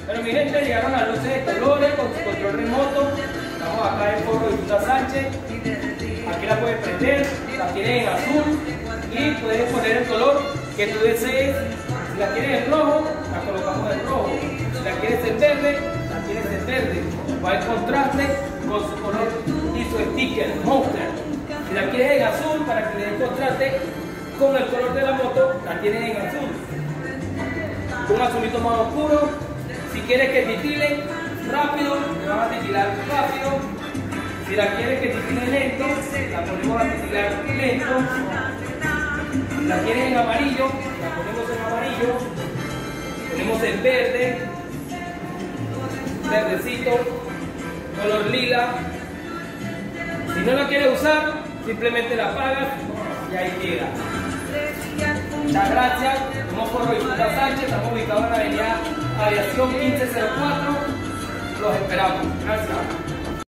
Bueno, mi gente, llegaron las luces de colores con su control remoto. Estamos acá en Foro Diputa Sánchez. Aquí la puedes prender, la tienes en azul y puedes poner el color que tú desees. Si la quieres en rojo, la colocamos en rojo. Si la quieres en verde, la tienes en verde. Va en contraste con su color y su sticker, Monster. Si la quieres en azul, para que le dé contraste con el color de la moto, la tienes en azul. Un azulito más oscuro. Si quieres que titile rápido, le vamos a titilar rápido. Si la quieres que titile lento, la ponemos a titilar lento. Si la quieres en amarillo, la ponemos en amarillo. Ponemos en verde, verdecito, color lila. Si no la quieres usar, simplemente la apagas y ahí queda. Muchas gracias. Somos Foro Diputa Sánchez, estamos ubicados en la avenida Aviación 1504. Los esperamos. Gracias.